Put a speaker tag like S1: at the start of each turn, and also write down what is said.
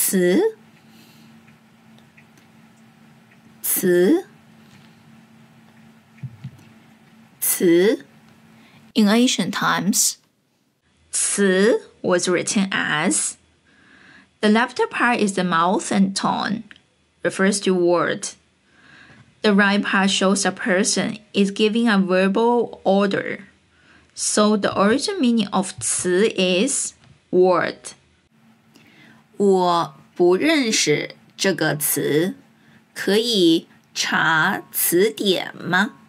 S1: 词词词 In ancient times, 词 was written as the left part is the mouth and tongue, refers to word. The right part shows a person is giving a verbal order. So the original meaning of 词 is word. 我不认识这个词，可以查词典吗？